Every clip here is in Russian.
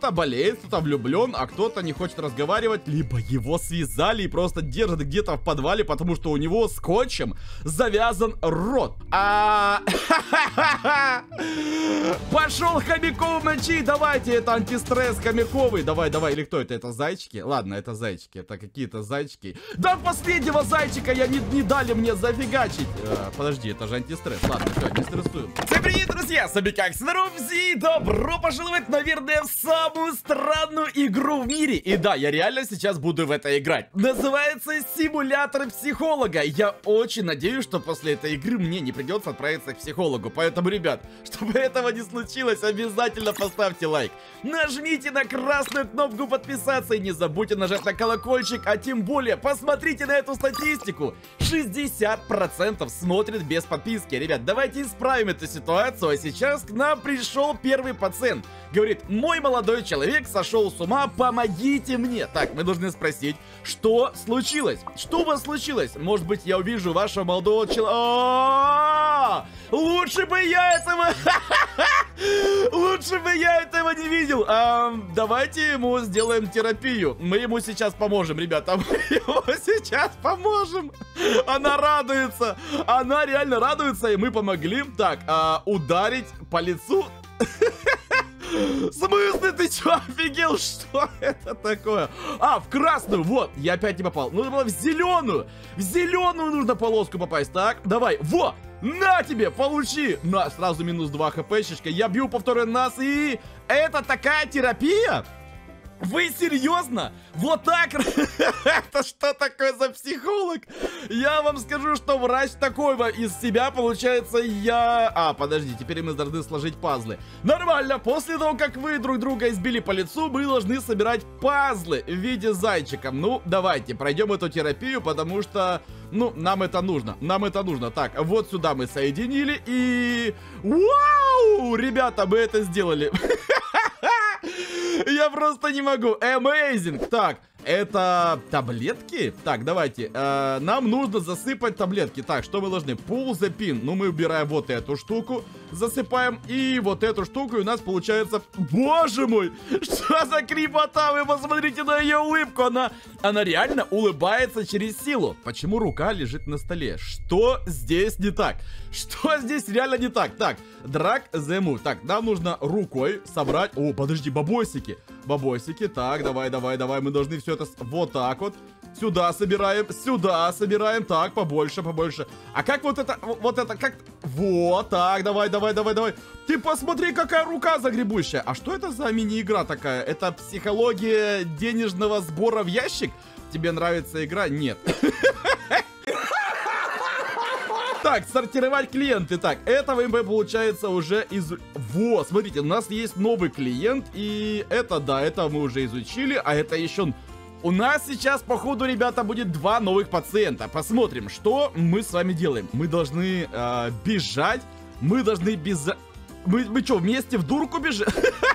кто-то болеет, кто-то влюблен, а кто-то не хочет разговаривать, либо его связали и просто держат где-то в подвале, потому что у него скотчем завязан рот. Пошел хомяков мочи, давайте, это антистресс хомяковый. Давай, или кто это? Это зайчики? Ладно, это зайчики, это какие-то зайчики. Да последнего зайчика я не дали мне зафигачить. Подожди, это же антистресс. Ладно, все, не стрессуем. Всем привет, друзья, с вами как Снорумзи. Добро пожаловать, наверное, в самую странную игру в мире. И да, я реально сейчас буду в это играть. Называется симулятор психолога. Я очень надеюсь, что после этой игры мне не придется отправиться к психологу. Поэтому, ребят, чтобы этого не случилось, обязательно поставьте лайк. Нажмите на красную кнопку подписаться и не забудьте нажать на колокольчик. А тем более, посмотрите на эту статистику. 60% смотрят без подписки. Ребят, давайте исправим эту ситуацию. А сейчас к нам пришел первый пациент. Говорит, мой молодой человек сошел с ума, помогите мне. Так, мы должны спросить, что случилось? Что у вас случилось? Может быть, я увижу вашего молодого человека. Лучше бы я этого... Лучше бы я этого не видел. Давайте ему сделаем терапию. Мы ему сейчас поможем, ребята. Мы ему сейчас поможем. Она радуется. Она реально радуется, и мы помогли. Так, ударить по лицу. В смысле, ты чё, офигел? Что это такое? В красную, вот, я опять не попал. Нужно было в зеленую. В зеленую нужно полоску попасть. Так, давай, во! На тебе, получи! На, сразу минус 2 хпшечка. Я бью по второй раз, и... Это такая терапия? Вы серьезно? Вот так? Это что такое за психолог? Я вам скажу, что врач такого из себя, получается, я... Подожди, теперь мы должны сложить пазлы. Нормально, после того, как вы друг друга избили по лицу, мы должны собирать пазлы в виде зайчика. Ну, давайте, пройдем эту терапию, потому что... Ну, нам это нужно, Так, вот сюда мы соединили и... Вау! Ребята, мы это сделали. Я просто не могу. Amazing. Так, это таблетки? Так, давайте. Нам нужно засыпать таблетки. Так, что мы должны? Pull the pin. Ну, мы убираем вот эту штуку. Засыпаем. И вот эту штуку. И у нас получается... Боже мой! Что за крипота? Вы посмотрите на ее улыбку. Она реально улыбается через силу. Почему рука лежит на столе? Что здесь не так? Что здесь реально не так? Так, drag the move. Так, нам нужно рукой собрать... О, подожди, бабосики. Бабосики. Так, давай. Мы должны все это вот так вот. Сюда собираем. Так, побольше. А как вот это, как... Вот, так, давай. Ты посмотри, какая рука загребущая. А что это за мини-игра такая? Это психология денежного сбора в ящик? Тебе нравится игра? Нет. Так, сортировать клиенты. Так, это ВМП получается уже из... Вот, смотрите, у нас есть новый клиент. И это, да, это мы уже изучили. А это еще... У нас сейчас, походу, ребята, будет 2 новых пациента. Посмотрим, что мы с вами делаем. Мы должны бежать. Мы должны Мы что, вместе в дурку бежим?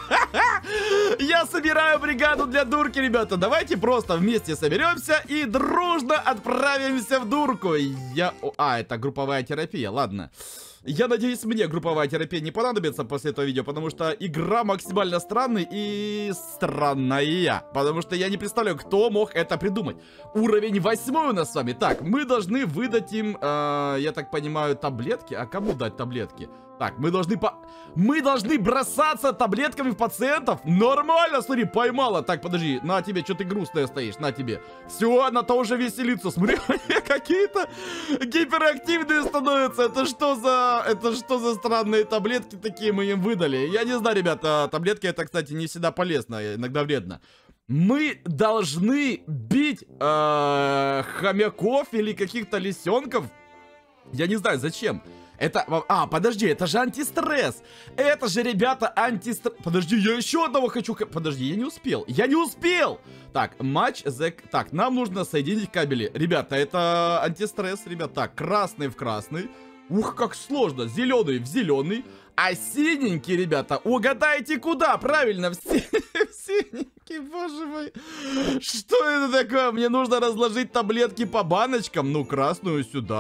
Я собираю бригаду для дурки, ребята. Давайте просто вместе соберемся и дружно отправимся в дурку. Это групповая терапия, ладно. Я надеюсь, мне групповая терапия не понадобится после этого видео, потому что игра максимально странная и странная. Потому что я не представляю, кто мог это придумать. Уровень 8 у нас с вами. Так, мы должны выдать им, я так понимаю, таблетки. А кому дать таблетки? Так, мы должны бросаться таблетками в пациентов. Нормально, смотри, поймала. Так, подожди, на тебе, что ты грустная стоишь, на тебе. Все, она тоже веселится. Смотри, какие-то гиперактивные становятся. Это что за странные таблетки такие мы им выдали? Я не знаю, ребята, таблетки это, кстати, не всегда полезно, иногда вредно. Мы должны бить хомяков или каких-то лисенков. Я не знаю, зачем. Это... подожди, это же антистресс. Это же, ребята, антистресс. Подожди, я еще одного хочу... Подожди, я не успел. Так, матч... Так, нам нужно соединить кабели. Ребята, это антистресс, ребята. Так, красный в красный. Ух, как сложно. Зеленый в зеленый. А синенький, ребята, угадайте куда? Правильно, в синенький, боже мой. Что это такое? Мне нужно разложить таблетки по баночкам. Ну, красную сюда.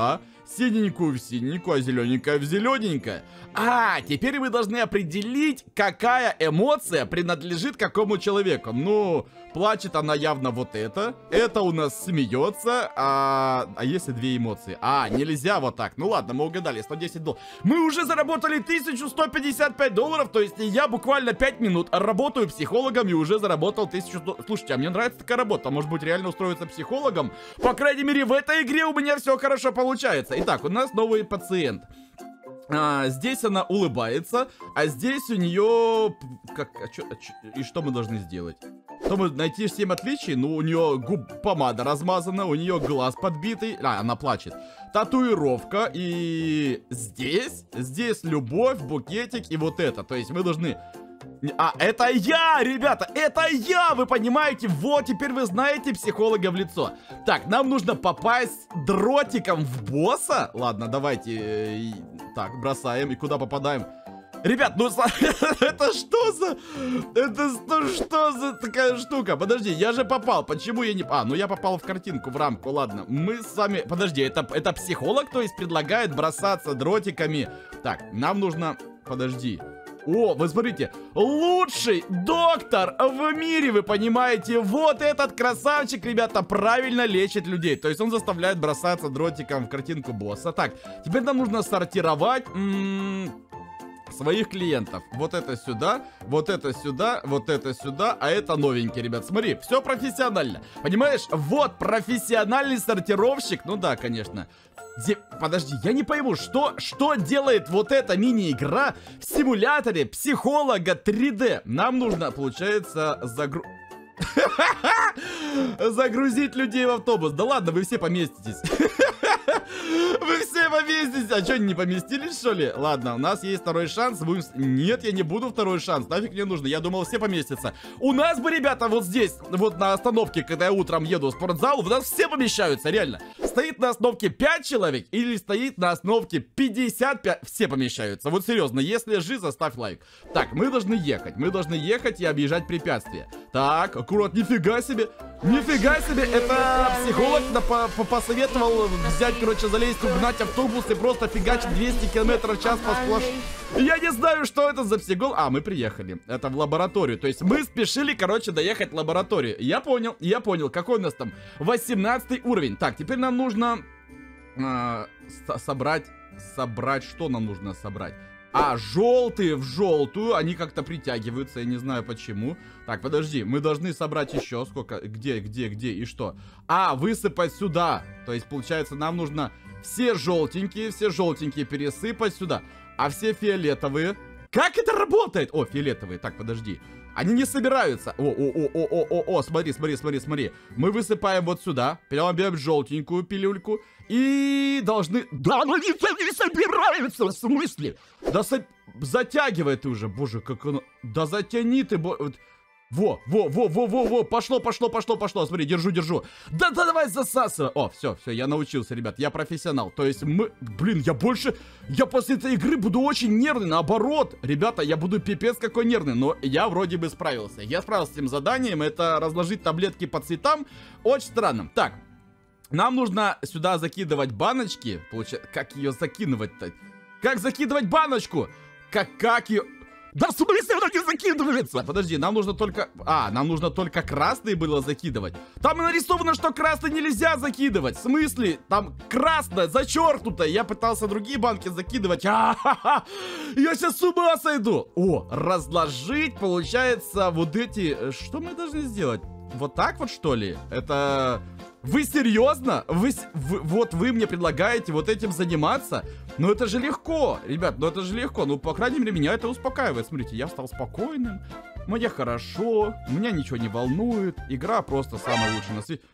синенькую в синенькую, а зелененькая в зелененькое. А, теперь вы должны определить, какая эмоция принадлежит какому человеку. Ну, плачет она явно вот это у нас смеется, а если две эмоции? А, нельзя вот так. Ну ладно, мы угадали, 110 долларов. Мы уже заработали 1155 долларов, то есть я буквально 5 минут работаю психологом и уже заработал 1100. Слушайте, а мне нравится такая работа, может быть реально устроиться психологом? По крайней мере, в этой игре у меня все хорошо получается. Итак, у нас новый пациент. Здесь она улыбается, а здесь у нее... И что мы должны сделать? Чтобы найти 7 отличий, ну, у нее помада размазана, у нее глаз подбитый. Она плачет. Татуировка, и здесь любовь, букетик и вот это. То есть мы должны... А, это я, ребята, это я, вы понимаете? Вот, теперь вы знаете психолога в лицо. Так, нам нужно попасть дротиком в босса. Ладно, давайте. Так, бросаем. И куда попадаем? Ребят, ну это что за... что за такая штука? Подожди, я же попал. Почему я не... А, ну я попал в картинку, в рамку. Ладно, мы с вами... Подожди, это психолог, то есть предлагает бросаться дротиками. Так, нам нужно... Подожди. О, вы смотрите, лучший доктор в мире, вы понимаете? Вот этот красавчик, ребята, правильно лечит людей. То есть он заставляет бросаться дротиком в картинку босса. Так, теперь нам нужно сортировать своих клиентов. Вот это сюда, вот это сюда, вот это сюда, а это новенький, ребят. Смотри, все профессионально. Понимаешь? Вот профессиональный сортировщик. Ну да, конечно. Подожди, я не пойму, что делает вот эта мини-игра в симуляторе психолога 3D? Нам нужно, получается, загрузить людей в автобус. Да ладно, вы все поместитесь. Вы все поместитесь. А что, не поместились, что ли? Ладно, у нас есть второй шанс. Нет, я не буду второй шанс. Нафиг мне нужно. Я думал, все поместятся. У нас бы, ребята, вот здесь, вот на остановке, когда я утром еду в спортзал, у нас все помещаются, реально. Стоит на остановке 5 человек или стоит на остановке 55, все помещаются. Вот серьезно, если жиза, ставь лайк. Так, мы должны ехать. Мы должны ехать и объезжать препятствия. Так, аккурат, нифига себе. Нифига себе, это психолог посоветовал взять, короче, залезть, угнать автобус и просто фигачить 200 км в час по сплош. Я не знаю, что это за психолог. А, мы приехали. Это в лабораторию. То есть мы спешили, короче, доехать в лабораторию. Я понял. Какой у нас там? 18 уровень. Так, теперь нам нужно собрать. Что нам нужно собрать? А, желтые в желтую, они как-то притягиваются, я не знаю почему. Так, подожди, мы должны собрать еще сколько, где и что? А, высыпать сюда. То есть, получается, нам нужно все желтенькие пересыпать сюда. А все фиолетовые... Как это работает? О, фиолетовые, так, подожди. Они не собираются. О, смотри. Мы высыпаем вот сюда, берем желтенькую пилюльку и должны... Да, но они не собираются, в смысле? Да затягивай ты уже, боже, как оно... Да затяни ты, Во, пошло, смотри, держу. Да, давай засасывай. О, все, я научился, ребят, я профессионал. То есть я после этой игры буду очень нервный, наоборот. Ребята, я буду пипец какой нервный, но я вроде бы справился. Я справился с этим заданием, это разложить таблетки по цветам. Очень странно. Так, нам нужно сюда закидывать баночки. Получается, как ее закидывать-то? Как закидывать баночку? Как ее... Да в смысле она не закидывается? Подожди, нам нужно только... нам нужно только красные было закидывать. Там нарисовано, что красный нельзя закидывать. В смысле? Там красное, зачеркнуто. Я пытался другие банки закидывать. Я сейчас с ума сойду. О, разложить, получается, вот эти... Что мы должны сделать? Вот так вот, что ли? Это... Вы серьезно? Вот вы мне предлагаете вот этим заниматься? Ну это же легко, ребят, это же легко. Ну, по крайней мере, меня это успокаивает. Смотрите, я стал спокойным, мне хорошо, меня ничего не волнует. Игра просто самая лучшая на свете.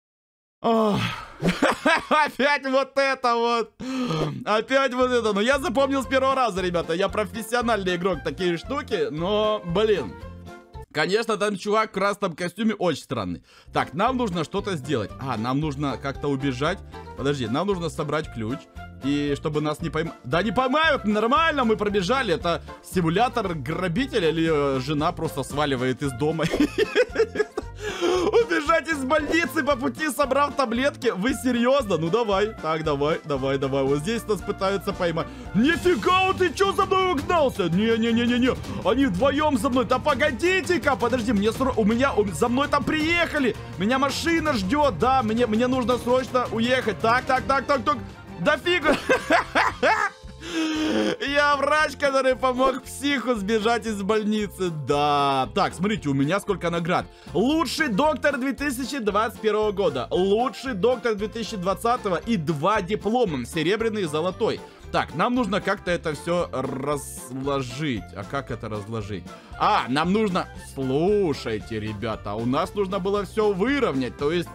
Опять вот это вот. Опять вот это. Но я запомнил с первого раза, ребята. Я профессиональный игрок, такие штуки. Но, блин. Конечно, там чувак в красном костюме очень странный. Так, нам нужно что-то сделать. Нам нужно как-то убежать. Подожди, нам нужно собрать ключ. И чтобы нас не поймали. Да не поймают, нормально, мы пробежали. Это симулятор грабителя или жена просто сваливает из дома. Убежать сбежать из больницы по пути, собрав таблетки? Вы серьезно? Ну давай. Так, давай. Вот здесь нас пытаются поймать. Нифига, ты что за мной угнался? Не. Они вдвоем за мной. Да погодите-ка, подожди, за мной там приехали. Меня машина ждет, да, мне нужно срочно уехать. Так. Да фига. Я врач, который помог психу сбежать из больницы. Да. Так, смотрите, у меня сколько наград. Лучший доктор 2021 года. Лучший доктор 2020 и 2 диплома. Серебряный и золотой. Так, нам нужно как-то это все разложить. А как это разложить? Нам нужно... Слушайте, ребята, у нас нужно было все выровнять. То есть...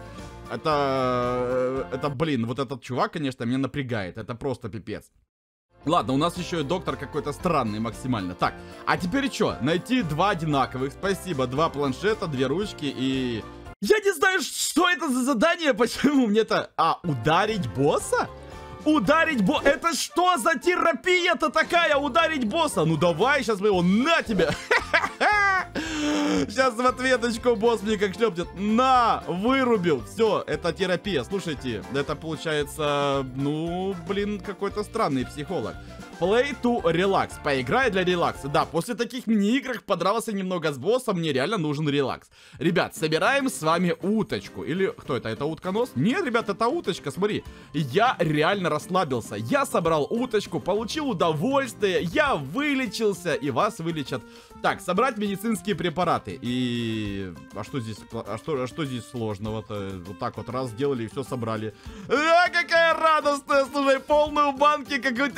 Это, блин, вот этот чувак, конечно, меня напрягает. Это просто пипец. Ладно, у нас еще и доктор какой-то странный максимально. Так, а теперь что? Найти 2 одинаковых. Спасибо, 2 планшета, 2 ручки и... Я не знаю, что это за задание, почему мне это... Ударить босса? Ударить босса? Это что за терапия-то такая? Ударить босса? Ну давай, сейчас мы его... На тебя! Сейчас в ответочку босс мне как шлепнет. На! Вырубил. Все, это терапия. Слушайте, это получается... Ну, блин, какой-то странный психолог. Play to relax. Поиграй для релакса. Да, после таких мини-игр подрался немного с боссом, мне реально нужен релакс. Ребят, собираем с вами уточку. Или кто это? Это утконос? Нет, ребят, это уточка, смотри. Я реально расслабился. Я собрал уточку, получил удовольствие, я вылечился, и вас вылечат. Так, собрать медицинские препараты. И... А что здесь сложного-то? Вот так вот раз сделали и все собрали. Какая радостная, слушай, полную банки какой-то...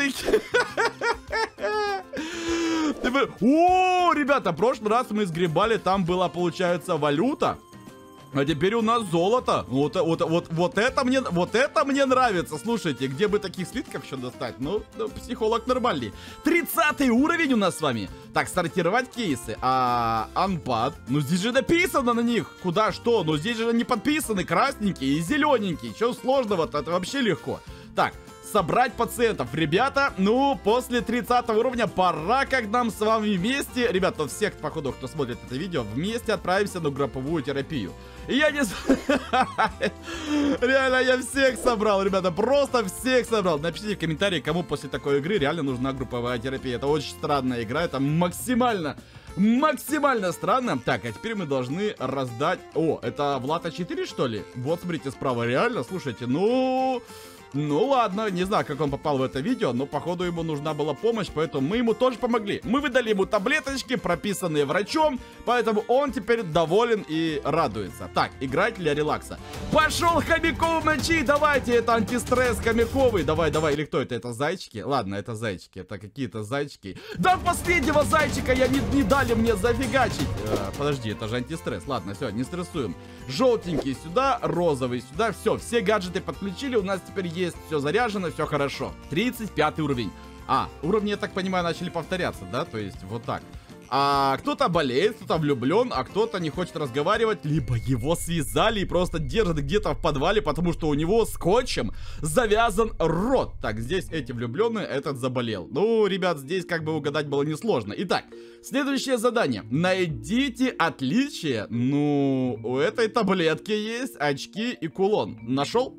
О, ребята, в прошлый раз мы сгребали, там была, получается, валюта. А теперь у нас золото. Вот это мне нравится. Слушайте, где бы таких слитков еще достать? Ну, психолог нормальный. 30-й уровень у нас с вами. Так, сортировать кейсы. Unpad. Ну, здесь же написано на них. Куда, что? Ну, здесь же они подписаны. Красненькие и зелененькие. Чего сложного-то? Это вообще легко. Так. Собрать пациентов. Ребята, ну, после 30 уровня пора, как нам с вами вместе, ребята, всех, походу, кто смотрит это видео, вместе отправимся на групповую терапию. И я не знаю, реально, я всех собрал, ребята, просто всех собрал. Напишите в комментарии, кому после такой игры реально нужна групповая терапия. Это очень странная игра, это максимально странно. Так, а теперь мы должны раздать... О, это Влад А4, что ли? Вот, смотрите, справа, реально, слушайте, Ну ладно, не знаю, как он попал в это видео, но походу ему нужна была помощь, поэтому мы ему тоже помогли. Мы выдали ему таблеточки, прописанные врачом, поэтому он теперь доволен и радуется. Так, играть для релакса. Пошел хомяков мочи, давайте, это антистресс хомяковый. Давай, или кто это? Это зайчики? Ладно, это зайчики, это какие-то зайчики. Да последнего зайчика я не дали мне зафигачить. Подожди, это же антистресс. Ладно, все, не стрессуем. Желтенький сюда, розовый сюда, все гаджеты подключили, у нас теперь есть все заряжено, все хорошо. 35 уровень. Уровни, я так понимаю, начали повторяться, да? То есть вот так. Кто-то болеет, кто-то влюблен, а кто-то не хочет разговаривать, либо его связали и просто держат где-то в подвале, потому что у него скотчем завязан рот. Так, здесь эти влюбленные, этот заболел. Ну, ребят, здесь как бы угадать было несложно. Итак, следующее задание. Найдите отличие. Ну, у этой таблетки есть очки и кулон. Нашел?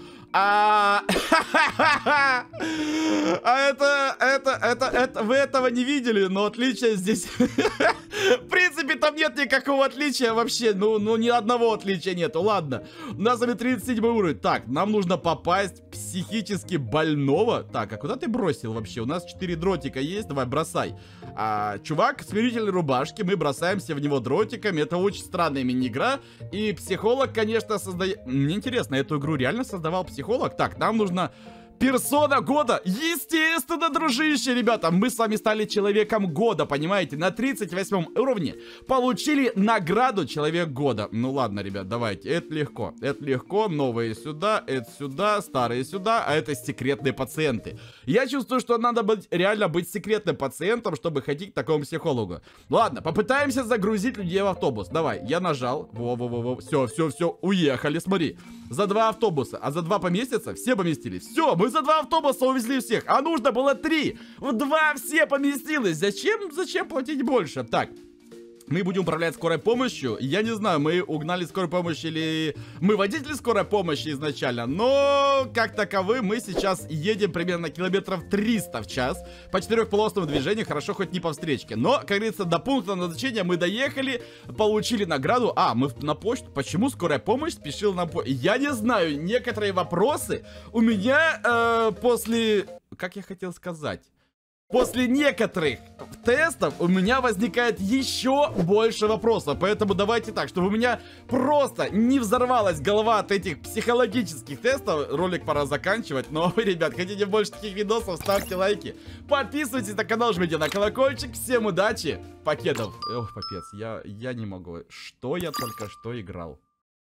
Вы этого не видели, но отличия здесь... В принципе, там нет никакого отличия вообще. Ну, ни одного отличия нету. Ладно, у нас с вами 37 уровень. Так, нам нужно попасть психически больного. Так, а куда ты бросил вообще? У нас 4 дротика есть, давай, бросай. Чувак в смирительной рубашке, мы бросаемся в него дротиками. Это очень странная мини-игра. И психолог, конечно, создает... Мне интересно, эту игру реально создавал психолог? Так, нам нужно... Персона года. Естественно, дружище, ребята, мы с вами стали человеком года, понимаете? На 38 уровне получили награду человек года. Ну ладно, ребят, давайте, это легко. Это легко, новые сюда, это сюда, старые сюда, а это секретные пациенты. Я чувствую, что надо реально быть секретным пациентом, чтобы ходить к такому психологу. Ладно, попытаемся загрузить людей в автобус. Давай, я нажал. Во-во-во-во. Все, уехали, смотри. За 2 автобуса, а за 2 поместятся? Все поместились. Все, мы за 2 автобуса увезли всех, а нужно было 3. В 2 все поместилось. Зачем платить больше? Так, Мы будем управлять скорой помощью. Я не знаю, мы угнали скорую помощь или мы водители скорой помощи изначально. Но, как таковы, мы сейчас едем примерно километров 300 в час. По четырехполосному движению, хорошо хоть не по встречке. Но, как говорится, до пункта назначения мы доехали, получили награду. А, мы на почту. Почему скорая помощь спешила на почту? Я не знаю, некоторые вопросы у меня после... Как я хотел сказать? После некоторых тестов у меня возникает еще больше вопросов. Поэтому давайте так, чтобы у меня просто не взорвалась голова от этих психологических тестов. Ролик пора заканчивать. Но вы, ребят, хотите больше таких видосов, ставьте лайки. Подписывайтесь на канал, жмите на колокольчик. Всем удачи. Покедов. Ох, попец, я не могу. Что я только что играл?